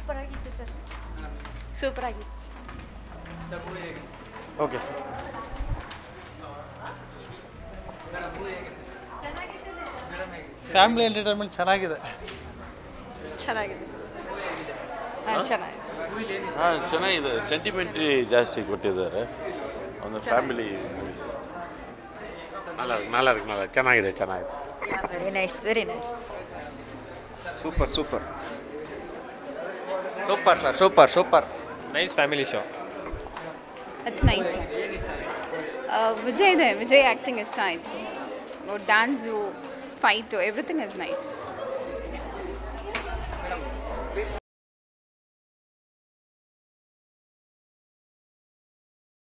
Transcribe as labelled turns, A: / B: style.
A: Super ಆಗಿತ್ತು sir. Super ಆಗಿತ್ತು.
B: Okay. Family entertainment ಚೆನ್ನಾಗಿದೆ.
A: ಚೆನ್ನಾಗಿದೆ.
C: ಚೆನ್ನಾಗಿದೆ. ಸೆಂಟಿಮೆಂಟ್ರಿ ಜಾಸ್ತಿ ಕೊಟ್ಟಿದ್ದಾರೆ. ಒಂದು ಫ್ಯಾಮಿಲಿ ಮೂವೀಸ್. ನಾಲ್ಕು ಚೆನ್ನಾಗಿದೆ.
A: Very nice, very nice.
B: Super
D: super sir, super. Nice family show.
E: It's nice. Vijay acting ಇಷ್ಟ ಆಯಿತು. Dance, fight, everything is nice.